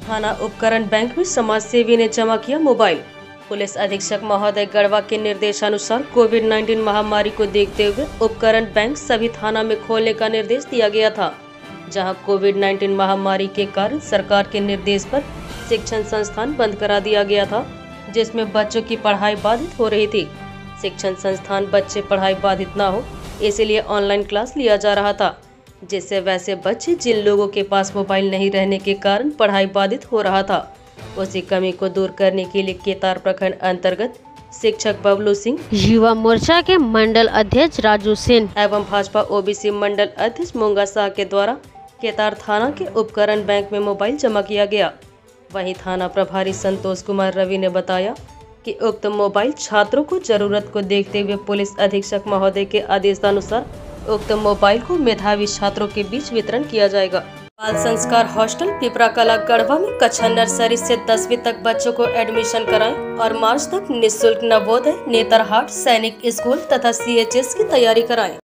थाना उपकरण बैंक में समाजसेवी ने जमा किया मोबाइल। पुलिस अधीक्षक महोदय गढ़वा के निर्देशानुसार कोविड-19 महामारी को देखते हुए उपकरण बैंक सभी थाना में खोलने का निर्देश दिया गया था, जहां कोविड-19 महामारी के कारण सरकार के निर्देश पर शिक्षण संस्थान बंद करा दिया गया था, जिसमें बच्चों की पढ़ाई बाधित हो रही थी। शिक्षण संस्थान बच्चे पढ़ाई बाधित ना हो, इसलिए ऑनलाइन क्लास लिया जा रहा था, जिससे वैसे बच्चे जिन लोगों के पास मोबाइल नहीं रहने के कारण पढ़ाई बाधित हो रहा था, उसी कमी को दूर करने के लिए केतार प्रखंड अंतर्गत शिक्षक बबलू सिंह, युवा मोर्चा के मंडल अध्यक्ष राजू सेन एवं भाजपा ओबीसी मंडल अध्यक्ष मोंगा शाह के द्वारा केतार थाना के उपकरण बैंक में मोबाइल जमा किया गया। वहीं थाना प्रभारी संतोष कुमार रवि ने बताया कि उक्त मोबाइल छात्रों को जरूरत को देखते हुए पुलिस अधीक्षक महोदय के आदेशानुसार उक्त मोबाइल को मेधावी छात्रों के बीच वितरण किया जाएगा। बाल संस्कार हॉस्टल पिपरा कला गढ़वा में कक्षा नर्सरी से 10वीं तक बच्चों को एडमिशन कराएं और मार्च तक निःशुल्क नवोदय, नेतरहाट, सैनिक स्कूल तथा CHS की तैयारी कराएं।